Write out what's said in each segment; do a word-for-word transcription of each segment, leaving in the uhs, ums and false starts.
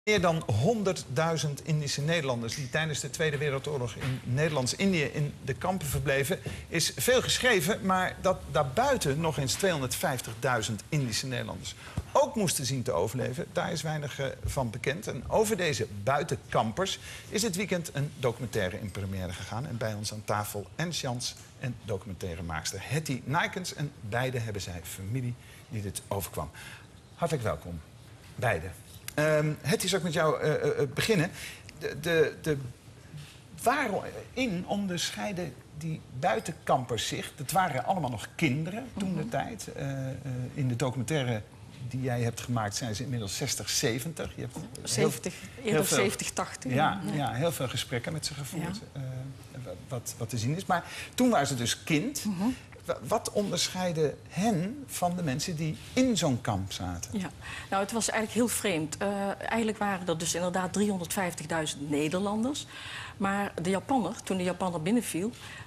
Meer dan honderdduizend Indische Nederlanders die tijdens de Tweede Wereldoorlog in Nederlands-Indië in de kampen verbleven, is veel geschreven, maar dat daarbuiten nog eens tweehonderdvijftigduizend Indische Nederlanders ook moesten zien te overleven, daar is weinig uh, van bekend. En over deze buitenkampers is dit weekend een documentaire in première gegaan. En bij ons aan tafel Ernst Jans en documentairemaakster Hetty Nijkens. En beide hebben zij familie die dit overkwam. Hartelijk welkom, beide. Um, Hetty, zal ik met jou uh, uh, beginnen. De, de, de, waarin onderscheiden die buitenkampers zich? Dat waren allemaal nog kinderen toen de tijd. Uh, uh, in de documentaire die jij hebt gemaakt zijn ze inmiddels zestig, zeventig. Je hebt zeventig, heel, eerder heel veel, zeventig, tachtig. Ja, ja. ja, heel veel gesprekken met ze gevoerd. Ja. Uh, wat, wat te zien is. Maar toen waren ze dus kind. Mm-hmm. Wat onderscheidde hen van de mensen die in zo'n kamp zaten? Ja, nou, het was eigenlijk heel vreemd. Uh, eigenlijk waren er dus inderdaad driehonderdvijftigduizend Nederlanders. Maar de Japanner, toen de Japanner binnenviel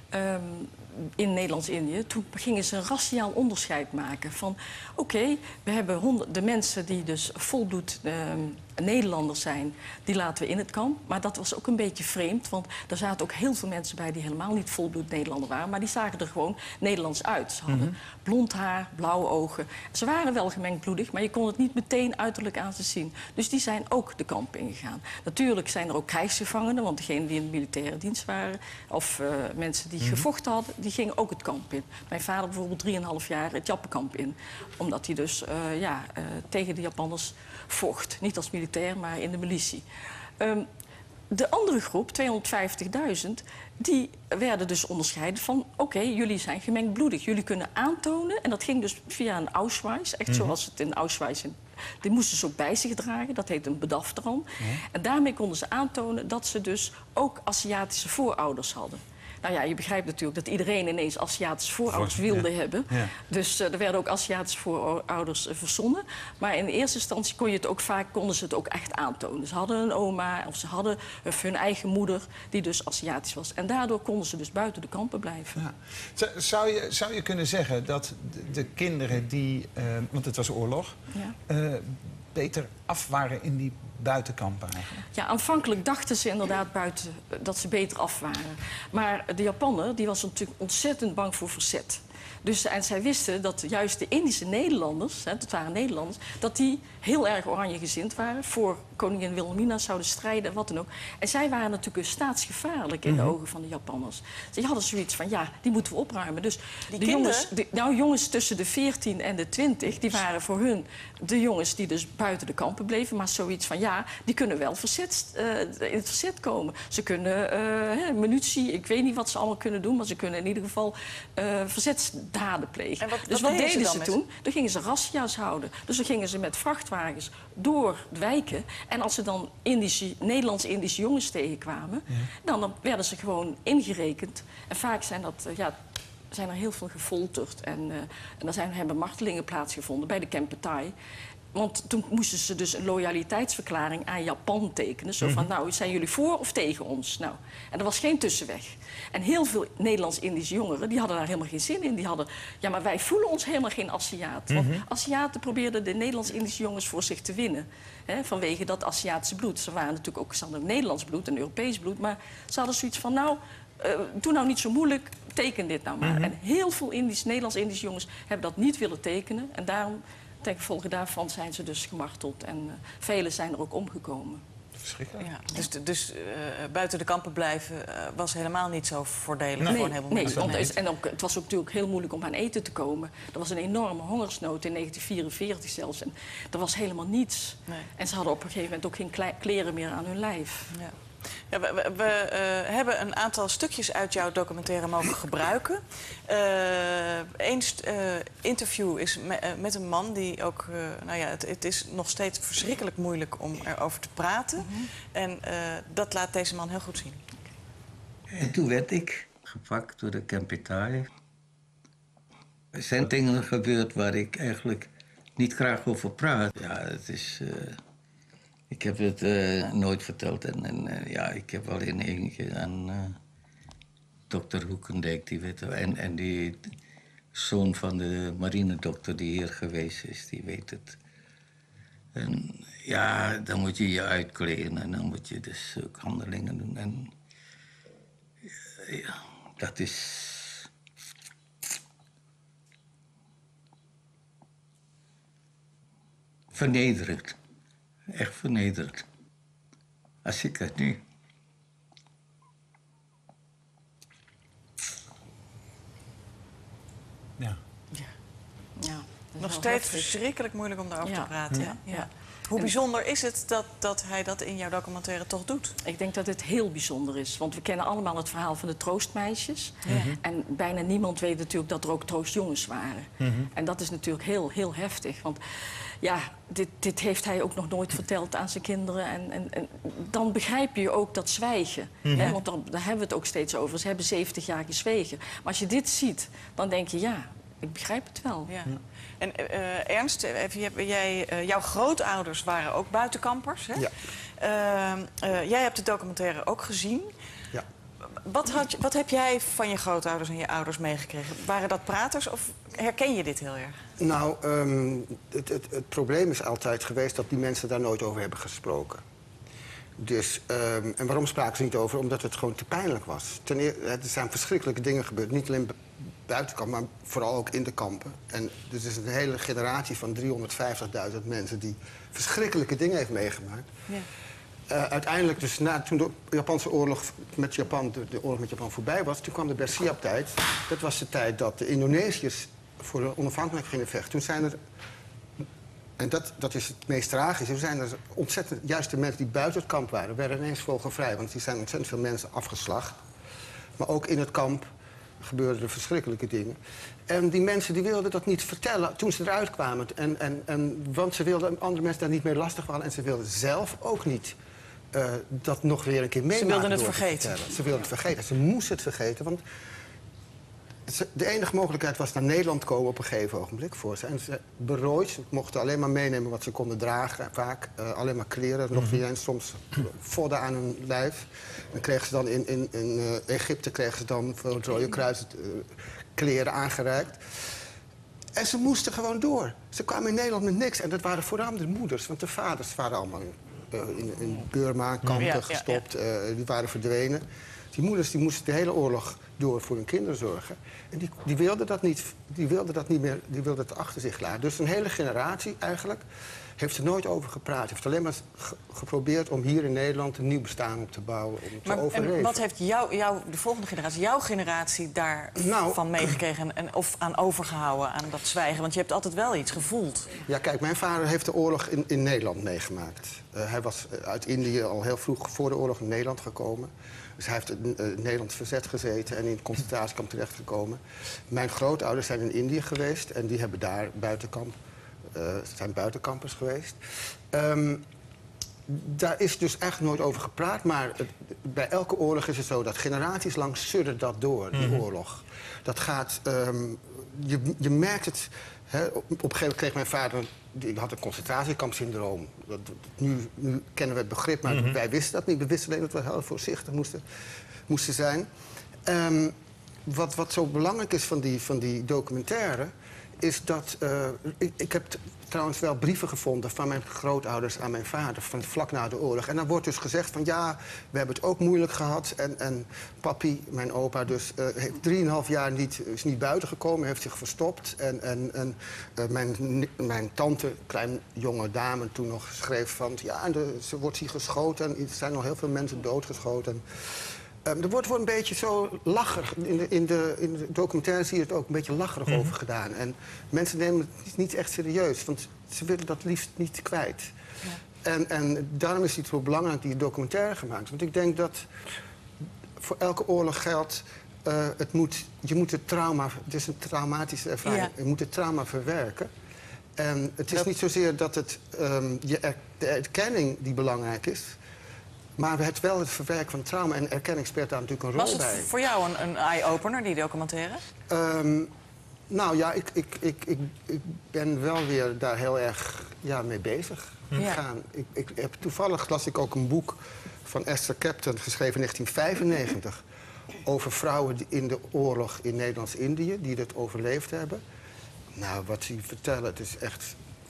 um, in Nederlands-Indië, toen gingen ze een raciaal onderscheid maken. Van oké, okay, we hebben honderd, de mensen die dus volbloed um, Nederlanders zijn, die laten we in het kamp. Maar dat was ook een beetje vreemd, want er zaten ook heel veel mensen bij die helemaal niet volbloed Nederlander waren. Maar die zagen er gewoon Nederlands uit. Ze hadden mm-hmm. blond haar, blauwe ogen. Ze waren wel gemengdbloedig, maar je kon het niet meteen uiterlijk aan ze zien. Dus die zijn ook de kamp ingegaan. Natuurlijk zijn er ook krijgsgevangenen, want degenen die in de militaire dienst waren, of uh, mensen die mm-hmm. gevochten hadden, die gingen ook het kamp in. Mijn vader bijvoorbeeld drieënhalf jaar het Jappenkamp in. Omdat hij dus uh, ja, uh, tegen de Japanners vocht. Niet als militair, maar in de militie. Um, de andere groep, tweehonderdvijftigduizend, die werden dus onderscheiden van oké, okay, jullie zijn gemengdbloedig. Jullie kunnen aantonen, en dat ging dus via een Auschwitz, echt mm-hmm. zoals het in Auschwitz in. Die moesten ze ook bij zich dragen, dat heet een bedafteran. Mm-hmm. En daarmee konden ze aantonen dat ze dus ook Aziatische voorouders hadden. Nou ja, je begrijpt natuurlijk dat iedereen ineens Aziatische voorouders wilde ja. hebben. Ja. Dus uh, er werden ook Aziatische voorouders uh, verzonnen. Maar in eerste instantie kon je het ook vaak, konden ze het ook echt aantonen. Ze hadden een oma of ze hadden of hun eigen moeder die dus Aziatisch was. En daardoor konden ze dus buiten de kampen blijven. Ja. Zou, je, zou je kunnen zeggen dat de, de kinderen die, uh, want het was oorlog, ja. uh, beter af waren in die buitenkampen eigenlijk? Ja, aanvankelijk dachten ze inderdaad buiten, dat ze beter af waren. Maar de Japanner die was natuurlijk ontzettend bang voor verzet. Dus, en zij wisten dat juist de Indische Nederlanders, hè, dat waren Nederlanders, dat die heel erg oranjegezind waren. Voor koningin Wilhelmina zouden strijden en wat dan ook. En zij waren natuurlijk staatsgevaarlijk in mm-hmm. de ogen van de Japanners. Ze hadden zoiets van, ja, die moeten we opruimen. Dus die de jongens, de, nou, jongens tussen de veertien en de twintig, die waren voor hun de jongens die dus buiten de kampen bleven. Maar zoiets van, ja, die kunnen wel verzet, uh, in het verzet komen. Ze kunnen uh, munitie, ik weet niet wat ze allemaal kunnen doen, maar ze kunnen in ieder geval uh, verzetsdaden plegen. En wat, dus wat wat deden ze, ze met... toen? Dan gingen ze razzia's houden. Dus dan gingen ze met vrachtwagens door wijken. En als ze dan Indische, Nederlands-Indische jongens tegenkwamen, ja. dan, dan werden ze gewoon ingerekend. En vaak zijn, dat, uh, ja, zijn er heel veel gefolterd. En, uh, en er zijn, hebben martelingen plaatsgevonden bij de Kempeitai. Want toen moesten ze dus een loyaliteitsverklaring aan Japan tekenen. Zo van, nou, zijn jullie voor of tegen ons? Nou, en er was geen tussenweg. En heel veel Nederlands-Indische jongeren, die hadden daar helemaal geen zin in. Die hadden, ja, maar wij voelen ons helemaal geen Aziat. Want mm-hmm. Aziaten probeerden de Nederlands-Indische jongens voor zich te winnen. Hè, vanwege dat Aziatische bloed. Ze waren natuurlijk ook, ze hadden Nederlands bloed en Europees bloed. Maar ze hadden zoiets van, nou, uh, doe nou niet zo moeilijk, teken dit nou maar. Mm-hmm. En heel veel Indisch, Nederlands-Indische jongens hebben dat niet willen tekenen. En daarom... Ten gevolge daarvan zijn ze dus gemarteld en uh, velen zijn er ook omgekomen. Verschrikkelijk. Ja, dus dus uh, buiten de kampen blijven uh, was helemaal niet zo voordelig nee, voor een heleboel nee, mensen. Want het, en ook, het was ook natuurlijk heel moeilijk om aan eten te komen. Er was een enorme hongersnood in negentien vierenveertig zelfs. En er was helemaal niets. Nee. En ze hadden op een gegeven moment ook geen kleren meer aan hun lijf. Ja. Ja, we we, we uh, hebben een aantal stukjes uit jouw documentaire mogen gebruiken. Eén uh, uh, interview is me, uh, met een man die ook... Uh, nou ja, het, het is nog steeds verschrikkelijk moeilijk om erover te praten. Mm-hmm. En uh, dat laat deze man heel goed zien. En toen werd ik gepakt door de Kempeitai. Er zijn dingen gebeurd waar ik eigenlijk niet graag over praat. Ja, het is... Uh, Ik heb het uh, nooit verteld en, en uh, ja, ik heb alleen één keer aan uh, dokter Hoekendijk, die weet en, en die zoon van de marinedokter die hier geweest is, die weet het. En Ja, dan moet je je uitkleden en dan moet je dus zulke handelingen doen. En ja, dat is... vernederend. Echt vernederend. Als ik het nu... Ja. Ja, Nog wel steeds heftig. verschrikkelijk moeilijk om daarover Ja. te praten. Ja, hè? ja. Hoe bijzonder is het dat, dat hij dat in jouw documentaire toch doet? Ik denk dat het heel bijzonder is. Want we kennen allemaal het verhaal van de troostmeisjes. En bijna niemand weet natuurlijk dat er ook troostjongens waren. En dat is natuurlijk heel, heel heftig. Want ja, dit, dit heeft hij ook nog nooit verteld aan zijn kinderen. En, en, en dan begrijp je ook dat zwijgen. Hè? Want dan, daar hebben we het ook steeds over. Ze hebben zeventig jaar gezwegen. Maar als je dit ziet, dan denk je, ja, ik begrijp het wel. Ja. En eh, Ernst, even, jij- jij, eh, jouw grootouders waren ook buitenkampers, hè? Ja. Eh, eh, jij hebt de documentaire ook gezien. Ja. Wat, had je, wat heb jij van je grootouders en je ouders meegekregen? Waren dat praters of herken je dit heel erg? Nou, ehm, het, het, het probleem is altijd geweest dat die mensen daar nooit over hebben gesproken. Dus, ehm, en waarom spraken ze niet over? Omdat het gewoon te pijnlijk was. Ten eer, er zijn verschrikkelijke dingen gebeurd. Niet alleen buitenkamp, maar vooral ook in de kampen. En dus er is een hele generatie van driehonderdvijftigduizend mensen die verschrikkelijke dingen heeft meegemaakt. Ja. Uh, uiteindelijk, dus na, toen de Japanse oorlog met Japan, de, de oorlog met Japan voorbij was, toen kwam de Bersiap-tijd. Dat was de tijd dat de Indonesiërs voor de onafhankelijkheid gingen vechten. Toen zijn er, en dat, dat is het meest tragische, toen zijn er ontzettend, juist de mensen die buiten het kamp waren, werden ineens vogelvrij. Want er zijn ontzettend veel mensen afgeslacht. Maar ook in het kamp gebeurden er verschrikkelijke dingen. En die mensen die wilden dat niet vertellen toen ze eruit kwamen. En, en, en, want ze wilden andere mensen daar niet mee lastigvallen. En ze wilden zelf ook niet uh, dat nog weer een keer meemaken. Ze wilden het door te vergeten. vertellen. Ze wilden het vergeten. Ze moesten het vergeten. Want ze, de enige mogelijkheid was naar Nederland komen op een gegeven ogenblik voor ze. En ze berooid. Ze mochten alleen maar meenemen wat ze konden dragen. Vaak uh, alleen maar kleren. Nog niet eens soms vodden aan hun lijf. Dan kregen ze dan in, in, in uh, Egypte kregen ze dan voor het Rode Kruis uh, kleren aangereikt. En ze moesten gewoon door. Ze kwamen in Nederland met niks. En dat waren vooral de moeders. Want de vaders waren allemaal in, uh, in, in Burma, kampen Ja, ja, gestopt. Uh, die waren verdwenen. Die moeders die moesten de hele oorlog door voor hun kinderen zorgen. En die, die wilden dat niet, die wilden dat niet meer, die wilden het achter zich laten. Dus een hele generatie eigenlijk heeft er nooit over gepraat. Heeft alleen maar ge geprobeerd om hier in Nederland een nieuw bestaan op te bouwen. Om te Maar, overleven. en wat heeft jou, jou, de volgende generatie, jouw generatie daarvan Nou, meegekregen en, of aan overgehouden, aan dat zwijgen? Want je hebt altijd wel iets gevoeld. Ja, kijk, mijn vader heeft de oorlog in, in Nederland meegemaakt. Uh, hij was uit Indië al heel vroeg voor de oorlog in Nederland gekomen. Dus hij heeft in uh, Nederland verzet gezeten en in het concentratiekamp terechtgekomen. Mijn grootouders zijn in Indië geweest en die hebben daar buitenkamp, uh, zijn buitenkampers geweest. Um, daar is dus echt nooit over gepraat, maar het, bij elke oorlog is het zo dat generaties lang suddert dat door, die mm-hmm. oorlog. Dat gaat, um, je, je merkt het. He, op, op een gegeven moment kreeg mijn vader, die had een concentratiekampsyndroom. Dat, dat, nu, nu kennen we het begrip, maar mm-hmm. wij wisten dat niet. We wisten alleen dat we heel voorzichtig moesten, moesten zijn. Um, wat, wat zo belangrijk is van die, van die documentaire, is dat... Uh, ik, ik heb t, trouwens wel brieven gevonden van mijn grootouders aan mijn vader, van vlak na de oorlog. En dan wordt dus gezegd van ja, we hebben het ook moeilijk gehad. En, en papi, mijn opa, dus uh, heeft drieënhalf jaar niet, is niet buiten gekomen, heeft zich verstopt. En, en, en uh, mijn, mijn tante, klein jonge dame, toen nog schreef van ja, de, ze wordt hier geschoten en er zijn nog heel veel mensen doodgeschoten. Um, er wordt wel een beetje zo lacherig. In de, in, de, in de documentaire zie je het ook een beetje lacherig mm-hmm. over gedaan. En mensen nemen het niet echt serieus, want ze willen dat liefst niet kwijt. Ja. En, en daarom is het zo belangrijk, die documentaire gemaakt. Want ik denk dat voor elke oorlog geldt, uh, het moet, je moet het trauma, het is een traumatische ervaring, ja. je moet het trauma verwerken. En het is dat... niet zozeer dat het, um, je er, de erkenning die belangrijk is, maar het wel het verwerken van trauma en erkenning speelt daar natuurlijk een rol bij. Was het voor jou een, een eye-opener, die documentaire? Um, nou ja, ik, ik, ik, ik, ik ben wel weer daar heel erg ja, mee bezig gegaan. Ja. Ik, ik heb, toevallig las ik ook een boek van Esther Captain, geschreven in negentien vijfennegentig... over vrouwen die in de oorlog in Nederlands-Indië, die dat overleefd hebben. Nou, wat ze vertellen, het is echt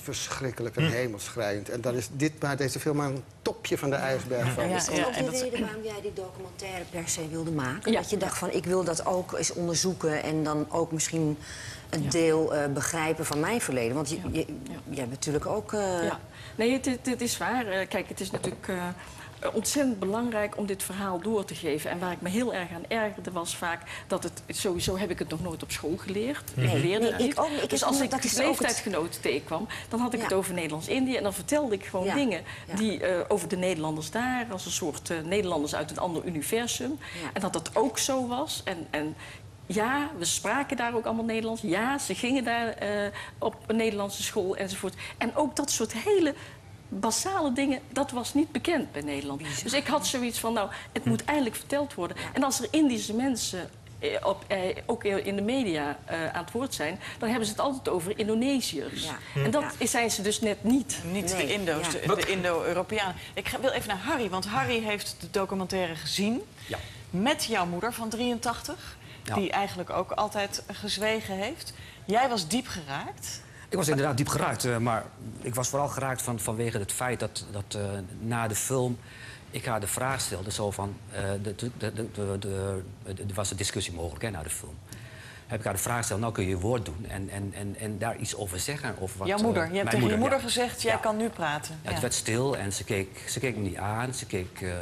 verschrikkelijk en hemelsschreiend. En dan is dit maar deze film maar een topje van de ijsberg van. Ja, Is dat ja, ook en de dat- reden waarom jij die documentaire per se wilde maken? Ja. Dat je dacht van, ik wil dat ook eens onderzoeken... en dan ook misschien een deel uh, begrijpen van mijn verleden. Want je, je, jij bent natuurlijk ook... Uh... Ja. Nee, het, het, het is waar. Uh, kijk, het is natuurlijk uh, ontzettend belangrijk om dit verhaal door te geven. En waar ik me heel erg aan ergerde was vaak dat het... Sowieso heb ik het nog nooit op school geleerd. Nee, Ik leerde nee, het niet. ik ook niet. Ik dus heb- als ik dat is ook het- leeftijdsgenoten tegenkwam, dan had ik Ja. het over Nederlands-Indië. En dan vertelde ik gewoon Ja. dingen Ja. die, uh, over de Nederlanders daar. Als een soort uh, Nederlanders uit een ander universum. Ja. En dat dat ook zo was. En... en ja, we spraken daar ook allemaal Nederlands. Ja, ze gingen daar uh, op een Nederlandse school enzovoort. En ook dat soort hele basale dingen, dat was niet bekend bij Nederland. Dus ik had zoiets van, nou, het moet eindelijk verteld worden. En als er Indische mensen eh, op, eh, ook in de media uh, aan het woord zijn... dan hebben ze het altijd over Indonesiërs. Ja. En dat Ja. zijn ze dus net niet. Niet Nee, de Indo's, ja. de, de Indo-Europeanen. Ik ga, wil even naar Harry, want Harry heeft de documentaire gezien... Ja. met jouw moeder van drieëntachtig... Ja. die eigenlijk ook altijd gezwegen heeft. Jij was diep geraakt. Ik was inderdaad diep geraakt, uh, maar ik was vooral geraakt van, vanwege het feit dat, dat uh, na de film ik haar de vraag stelde, zo van, uh, de, de, de, de, de, de, er was een discussie mogelijk hè, na de film. Heb ik haar de vraag gesteld, nou kun je je woord doen en, en, en, en daar iets over zeggen. Over wat, Jouw moeder. uh, Je hebt mijn tegen je moeder ja. gezegd, jij Ja. kan nu praten. Ja, het werd stil en ze keek, ze keek me niet aan, ze keek uh,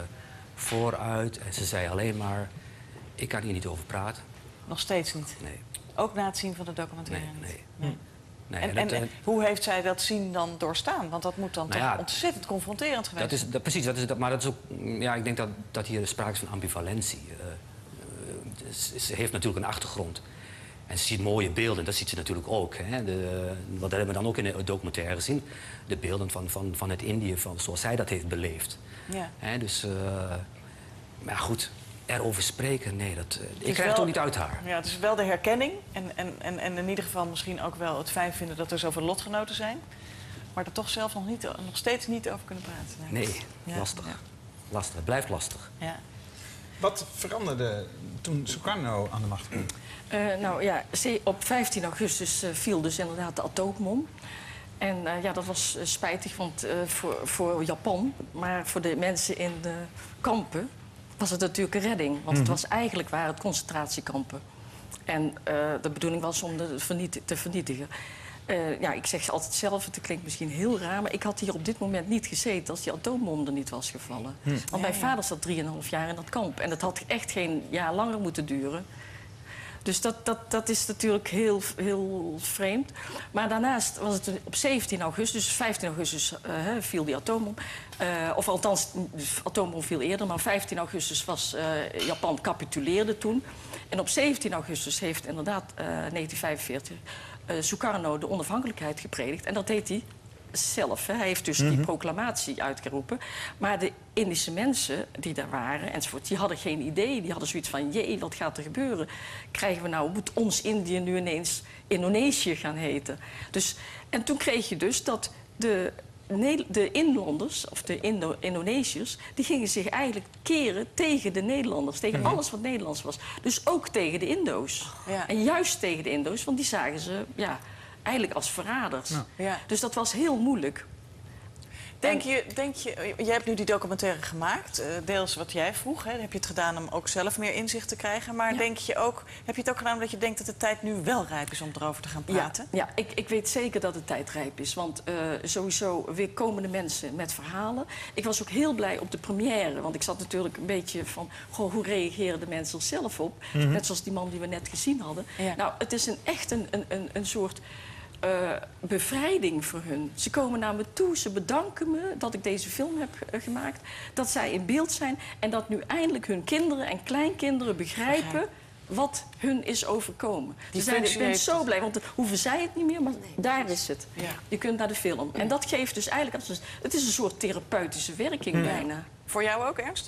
vooruit en ze zei alleen maar, ik kan hier niet over praten. Nog steeds niet. Nee, Ook na het zien van de documentaire nee, niet. nee. Nee. nee En, en en, dat, uh, en hoe heeft zij dat zien dan doorstaan? Want dat moet dan Nou toch ja, ontzettend confronterend geweest Dat is, dat, precies, dat is, dat, maar dat is ook, ja, ik denk dat, dat hier sprake is van ambivalentie. Uh, uh, ze, ze heeft natuurlijk een achtergrond. En ze ziet mooie beelden, dat ziet ze natuurlijk ook. Hè. De, wat hebben we dan ook in de documentaire gezien. De beelden van, van, van het Indië, van, zoals zij dat heeft beleefd. Ja. Hè, dus, uh, maar goed, erover spreken, nee, dat, uh, ik is krijg wel- het ook niet uit haar. Ja, het is wel de herkenning. En, en, en, en in ieder geval misschien ook wel het fijn vinden dat er zoveel lotgenoten zijn. Maar er toch zelf nog, niet, nog steeds niet over kunnen praten. Nee, Ja, lastig. ja. Lastig, het blijft lastig. Ja. Wat veranderde toen Sukarno aan de macht kwam? Uh, nou ja, ze- op vijftien augustus uh, viel dus inderdaad de atoombom. En uh, ja, dat was uh, spijtig want, uh, voor, voor Japan. Maar voor de mensen in de kampen was het natuurlijk een redding. Want het was eigenlijk waren het concentratiekampen. En uh, de bedoeling was om de verniet te vernietigen. Uh, ja, ik zeg altijd zelf, het klinkt misschien heel raar... maar ik had hier op dit moment niet gezeten als die atoombom er niet was gevallen. Hm. Want mijn ja. vader zat drieënhalf jaar in dat kamp. En dat had echt geen jaar langer moeten duren. Dus dat, dat, dat is natuurlijk heel, heel vreemd. Maar daarnaast was het op zeventien augustus, dus vijftien augustus uh, viel die atoombom. Uh, of althans, de atoombom viel eerder, maar vijftien augustus was uh, Japan capituleerde toen. En op zeventien augustus heeft inderdaad uh, negentien vijfenveertig uh, Sukarno de onafhankelijkheid gepredikt. En dat deed hij zelf. Hè. Hij heeft dus die proclamatie uitgeroepen. Maar de Indische mensen die daar waren, enzovoort, die hadden geen idee. Die hadden zoiets van, jee, wat gaat er gebeuren? Krijgen we nou, moet ons Indië nu ineens Indonesië gaan heten? Dus, en toen kreeg je dus dat de, de inlanders, of de Indo Indonesiërs, die gingen zich eigenlijk keren tegen de Nederlanders. Tegen Mm-hmm. alles wat Nederlands was. Dus ook tegen de Indo's. Ja. En juist tegen de Indo's, want die zagen ze, ja, eigenlijk als verraders. Ja. Ja. Dus dat was heel moeilijk. Denk je, denk je, jij hebt nu die documentaire gemaakt, uh, deels wat jij vroeg. Hè? Heb je het gedaan om ook zelf meer inzicht te krijgen. Maar Ja. denk je ook, heb je het ook gedaan omdat je denkt dat de tijd nu wel rijp is om erover te gaan praten? Ja, ja ik, ik weet zeker dat de tijd rijp is. Want uh, sowieso weer komende mensen met verhalen. Ik was ook heel blij op de première. Want ik zat natuurlijk een beetje van, goh, hoe reageren de mensen er zelf op? Mhm. Net zoals die man die we net gezien hadden. Ja. Nou, het is een, echt een, een, een, een soort... Uh, bevrijding voor hun. Ze komen naar me toe, ze bedanken me dat ik deze film heb uh, gemaakt. Dat zij in beeld zijn en dat nu eindelijk hun kinderen en kleinkinderen begrijpen Begrijp. wat hun is overkomen. Die Ze zeiden, ik functie ben heeft zo het. blij, want dan hoeven zij het niet meer, maar daar is het. Ja. Je kunt naar de film. En dat geeft dus eigenlijk, als een, het is een soort therapeutische werking bijna. Voor jou ook, Ernst?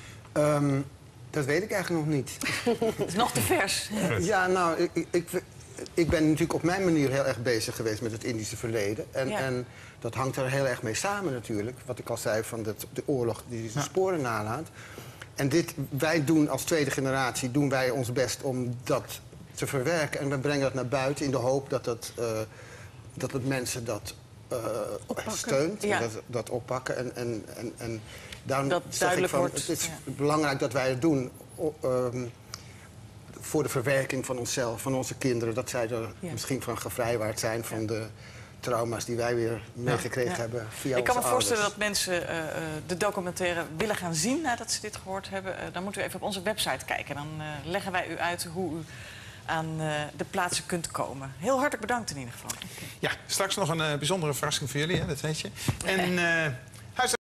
Um, dat weet ik eigenlijk nog niet. Het is nog te vers. Ja, nou, ik, ik, ik, ik ben natuurlijk op mijn manier heel erg bezig geweest met het Indische verleden. En, Ja. en dat hangt er heel erg mee samen natuurlijk. Wat ik al zei van dat, de oorlog die zijn sporen nalaat. En dit, wij doen als tweede generatie, doen wij ons best om dat te verwerken. En we brengen dat naar buiten in de hoop dat, dat, uh, dat het mensen dat uh, steunt. Ja. En dat, dat oppakken. En, en, en, en daarom Dat zeg duidelijk ik van, wordt, het is ja. belangrijk dat wij het doen. O, um, voor de verwerking van onszelf, van onze kinderen. Dat zij er Ja. misschien van gevrijwaard zijn van de trauma's die wij weer meegekregen Ja. hebben via Ik kan me onze voorstellen ouders. dat mensen uh, uh, de documentaire willen gaan zien nadat ze dit gehoord hebben. Uh, dan moeten we even op onze website kijken. Dan uh, leggen wij u uit hoe u aan uh, de plaatsen kunt komen. Heel hartelijk bedankt in ieder geval. Ja, straks nog een uh, bijzondere verrassing voor jullie, hè, dat weet je. En... Uh,